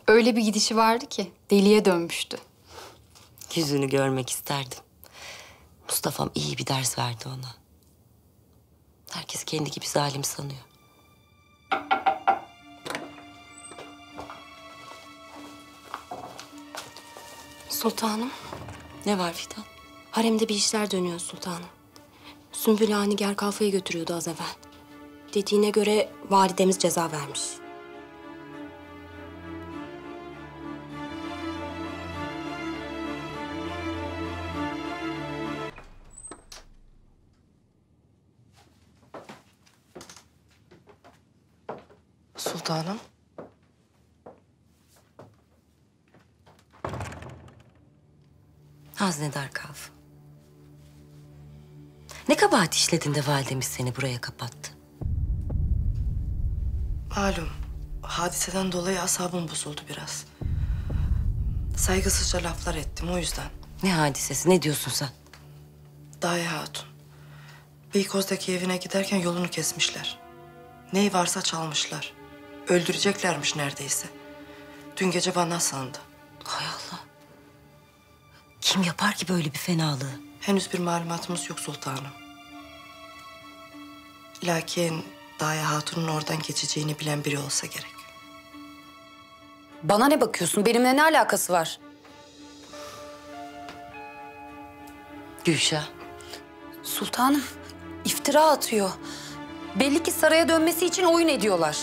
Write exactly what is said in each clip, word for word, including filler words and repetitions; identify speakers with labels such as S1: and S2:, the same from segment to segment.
S1: Öyle bir gidişi vardı ki deliye dönmüştü.
S2: Yüzünü görmek isterdim. Mustafa'm iyi bir ders verdi ona. Herkes kendi gibi zalim sanıyor.
S3: Sultanım,
S2: Ne var Fidan?
S3: haremde bir işler dönüyor sultanım. Sümbül Ağa Nigar Kalfa'yı götürüyordu az evvel. Dediğine göre validemiz ceza vermiş.
S4: Sultanım.
S2: Haznedar Kalf. Ne kabahat işledin de validemiz seni buraya kapattı?
S4: Malum, hadiseden dolayı asabım bozuldu biraz. Saygısızca laflar ettim o yüzden.
S2: Ne hadisesi, ne diyorsun sen?
S4: Daye Hatun. Beykoz'daki evine giderken yolunu kesmişler. Neyi varsa çalmışlar. Öldüreceklermiş neredeyse. Dün gece bana sandı.
S2: Hay Allah. Kim yapar ki böyle bir fenalığı?
S4: Henüz bir malumatımız yok sultanım. Lakin Daye Hatun'un oradan geçeceğini bilen biri olsa gerek.
S5: Bana ne bakıyorsun? Benimle ne alakası var?
S2: Gülşah.
S5: Sultanım, iftira atıyor. Belli ki saraya dönmesi için oyun ediyorlar.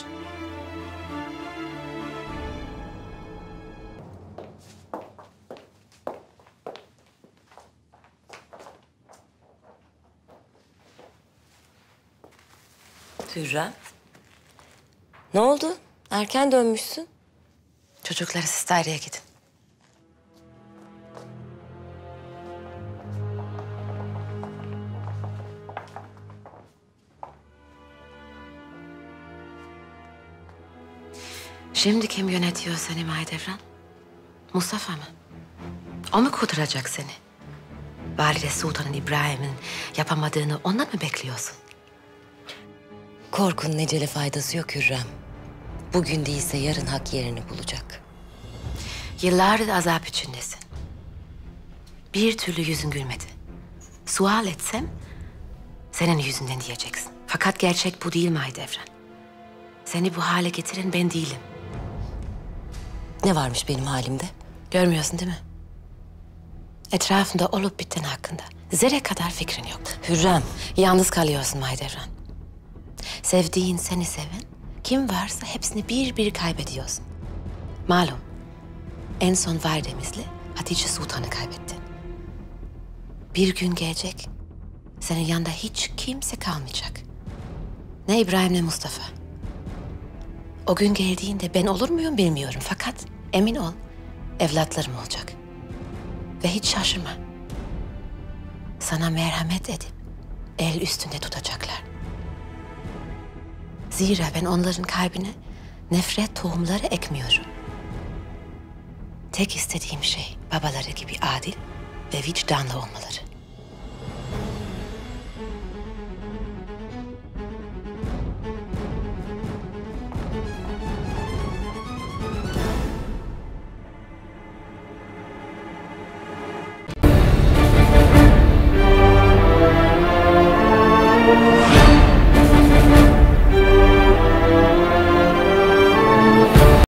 S2: Hürrem. Ne oldu? Erken dönmüşsün.
S4: Çocukları siz daireye gidin.
S2: Şimdi kim yönetiyor seni Mahidevran? Mustafa mı? O mu kurtaracak seni? Valide Sultan'ın İbrahim'in yapamadığını ondan mı bekliyorsun? Korkunun ecele faydası yok Hürrem. Bugün değilse yarın hak yerini bulacak. Yıllardır azap içindesin. Bir türlü yüzün gülmedi. Sual etsem senin yüzünden diyeceksin. Fakat gerçek bu değil Mahidevran. Seni bu hale getiren ben değilim. Ne varmış benim halimde? Görmüyorsun değil mi? Etrafında olup biten hakkında zerre kadar fikrin yok. Hürrem, yalnız kalıyorsun Mahidevran. Sevdiğin, seni seven, kim varsa hepsini bir bir kaybediyorsun. Malum, en son validemizle Hatice Sultan'ı kaybettin. Bir gün gelecek, senin yanında hiç kimse kalmayacak. Ne İbrahim ne Mustafa. O gün geldiğinde ben olur muyum bilmiyorum. Fakat emin ol, evlatlarım olacak. Ve hiç şaşırma. Sana merhamet edip el üstünde tutacaklar. Zira ben onların kalbine nefret tohumları ekmiyorum. Tek istediğim şey babaları gibi adil ve vicdanlı olmaları.